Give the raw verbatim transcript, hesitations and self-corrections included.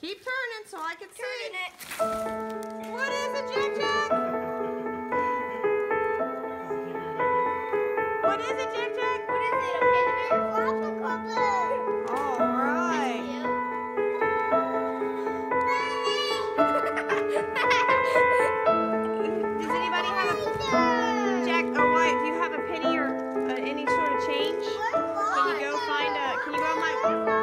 Keep turning so I can Turning see. it. What is it, Jack Jack? What is it, Jack Jack? What is it? A Panda Bear Flopper? All right. Does anybody have a Jack or Wyatt? Do you have a penny or uh, any sort of change? Can you go find a? Can you go on my?